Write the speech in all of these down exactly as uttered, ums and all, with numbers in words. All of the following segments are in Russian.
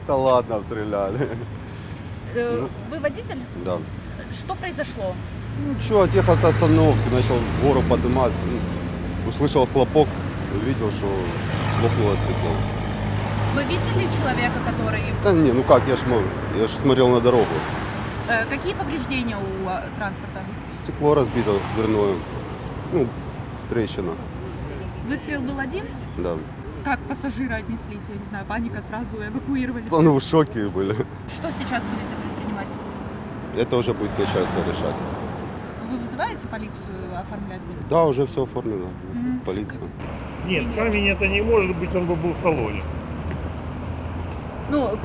Да ладно, обстреляли. Э, Ну. Вы водитель? Да. Что произошло? Ну что, отъехал от остановки, начал в гору подниматься. Ну, услышал хлопок, увидел, что лопнуло стекло. Вы видели человека, который... Да не, ну как, я ж, мог- я ж смотрел на дорогу. Э, Какие повреждения у а, транспорта? Стекло разбито дверное. Ну, трещина. Выстрел был один? Да. Как пассажиры отнеслись? Я не знаю, паника, сразу эвакуировались. Ну, в шоке были. Что сейчас будете предпринимать? Это уже будет начальство решать. Вы вызываете полицию, оформлять будут? Да, уже все оформлено. Мгм. Полиция. Нет, камень это не может быть, он бы был в салоне. Ну,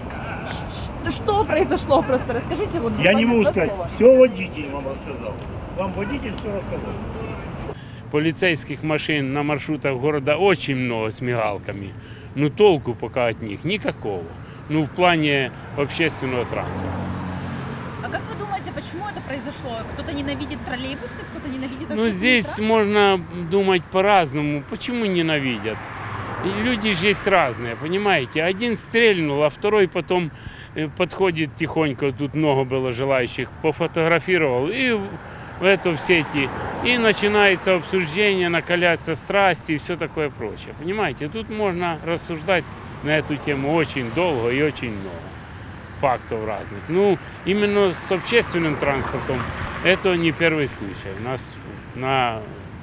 что произошло? Просто расскажите. Вот, Я не буквально могу два сказать, слова. все водитель вам рассказал. Вам водитель все рассказал. Полицейских машин на маршрутах города очень много с мигалками. Но толку пока от них никакого. Ну, в плане общественного транспорта. А как вы думаете, почему это произошло? Кто-то ненавидит троллейбусы, кто-то ненавидит Ну, общественный здесь транспорт? можно думать по-разному. Почему ненавидят? И люди же есть разные, понимаете? Один стрельнул, а второй потом э, подходит тихонько, тут много было желающих, пофотографировал и в в это в сети. И начинается обсуждение, накаляться страсти и все такое прочее. Понимаете, тут можно рассуждать на эту тему очень долго и очень много фактов разных. Ну, именно с общественным транспортом это не первый случай. У нас на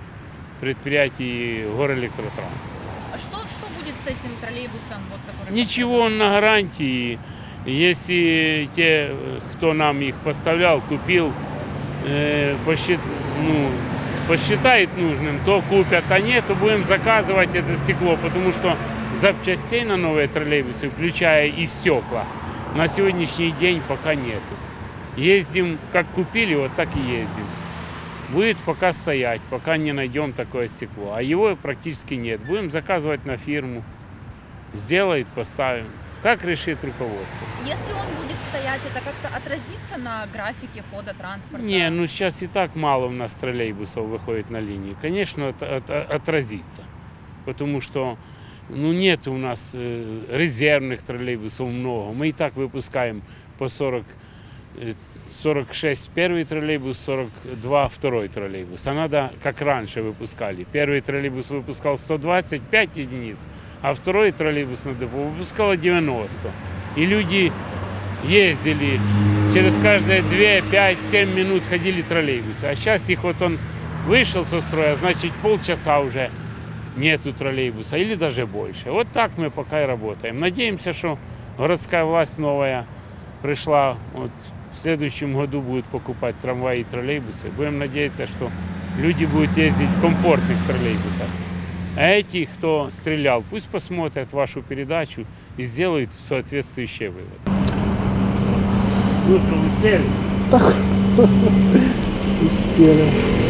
предприятии Горэлектротранспорт. А что, что будет с этим троллейбусом? Вот, который Ничего, он на гарантии. Если те, кто нам их поставлял, купил, э, посчит, ну, посчитает нужным, то купят, а нет, то будем заказывать это стекло, потому что запчастей на новые троллейбусы, включая и стекла, на сегодняшний день пока нету. Ездим, как купили, вот так и ездим. Будет пока стоять, пока не найдем такое стекло. А его практически нет. Будем заказывать на фирму. Сделает, поставим. Как решит руководство. Если он будет стоять, это как-то отразится на графике хода транспорта? Не, ну сейчас и так мало у нас троллейбусов выходит на линию. Конечно, это, это отразится. Потому что ну, нет у нас э, резервных троллейбусов много. Мы и так выпускаем по сорок, сорок шесть первый троллейбус, сорок два второй троллейбус. А надо, как раньше выпускали. Первый троллейбус выпускал сто двадцать пять единиц, а второй троллейбус на депо выпускало девяносто. И люди ездили, через каждые две, пять, семь минут ходили троллейбусы. А сейчас их вот он вышел со строя, значит полчаса уже нету троллейбуса или даже больше. Вот так мы пока и работаем. Надеемся, что городская власть новая пришла, вот в следующем году будет покупать трамваи и троллейбусы. Будем надеяться, что люди будут ездить в комфортных троллейбусах. А эти, кто стрелял, пусть посмотрят вашу передачу и сделают соответствующие выводы. Вы что, успели? Успели.